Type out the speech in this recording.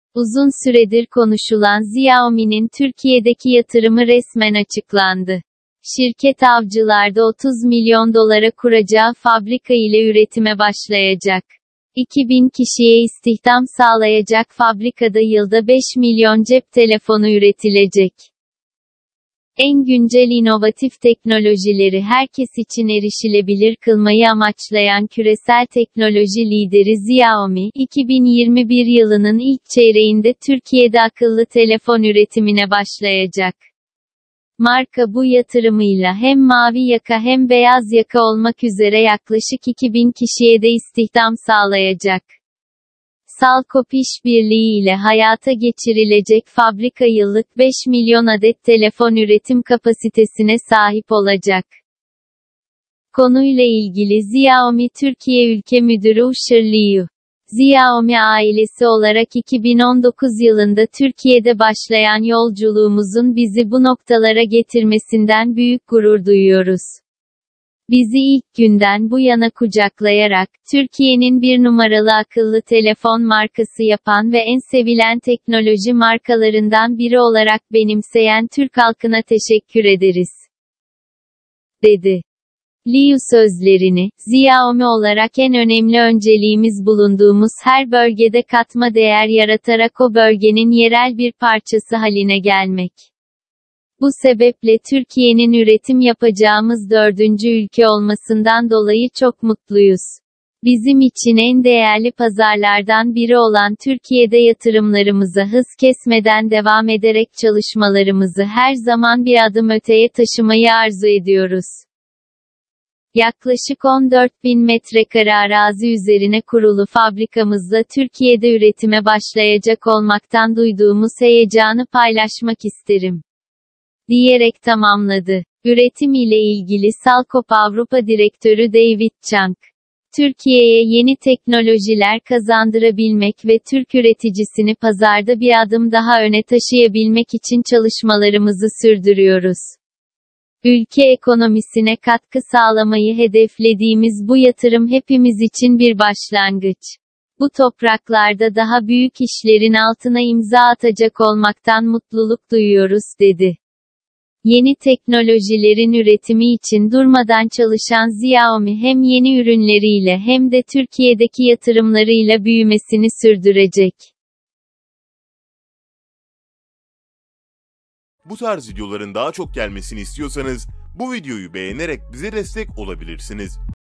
Uzun süredir konuşulan Xiaomi'nin Türkiye'deki yatırımı resmen açıklandı. Şirket Avcılar'da 30 milyon dolara kuracağı fabrika ile üretime başlayacak. 2000 kişiye istihdam sağlayacak fabrikada yılda 5 milyon cep telefonu üretilecek. En güncel inovatif teknolojileri herkes için erişilebilir kılmayı amaçlayan küresel teknoloji lideri Xiaomi, 2021 yılının ilk çeyreğinde Türkiye'de akıllı telefon üretimine başlayacak. Marka bu yatırımıyla hem mavi yaka hem beyaz yaka olmak üzere yaklaşık 2000 kişiye de istihdam sağlayacak. Salkop işbirliği ile hayata geçirilecek fabrika yıllık 5 milyon adet telefon üretim kapasitesine sahip olacak. Konuyla ilgili Xiaomi Türkiye Ülke Müdürü Usher Liu, Xiaomi ailesi olarak 2019 yılında Türkiye'de başlayan yolculuğumuzun bizi bu noktalara getirmesinden büyük gurur duyuyoruz. Bizi ilk günden bu yana kucaklayarak, Türkiye'nin bir numaralı akıllı telefon markası yapan ve en sevilen teknoloji markalarından biri olarak benimseyen Türk halkına teşekkür ederiz, dedi. Liu sözlerini, Xiaomi olarak en önemli önceliğimiz bulunduğumuz her bölgede katma değer yaratarak o bölgenin yerel bir parçası haline gelmek. Bu sebeple Türkiye'nin üretim yapacağımız 4. ülke olmasından dolayı çok mutluyuz. Bizim için en değerli pazarlardan biri olan Türkiye'de yatırımlarımıza hız kesmeden devam ederek çalışmalarımızı her zaman bir adım öteye taşımayı arzu ediyoruz. Yaklaşık 14.000 metrekare arazi üzerine kurulu fabrikamızla Türkiye'de üretime başlayacak olmaktan duyduğumuz heyecanı paylaşmak isterim, diyerek tamamladı. Üretim ile ilgili Salkop Avrupa Direktörü David Chang, Türkiye'ye yeni teknolojiler kazandırabilmek ve Türk üreticisini pazarda bir adım daha öne taşıyabilmek için çalışmalarımızı sürdürüyoruz. Ülke ekonomisine katkı sağlamayı hedeflediğimiz bu yatırım hepimiz için bir başlangıç. Bu topraklarda daha büyük işlerin altına imza atacak olmaktan mutluluk duyuyoruz, dedi. Yeni teknolojilerin üretimi için durmadan çalışan Xiaomi hem yeni ürünleriyle hem de Türkiye'deki yatırımlarıyla büyümesini sürdürecek. Bu tarz videoların daha çok gelmesini istiyorsanız, bu videoyu beğenerek bize destek olabilirsiniz.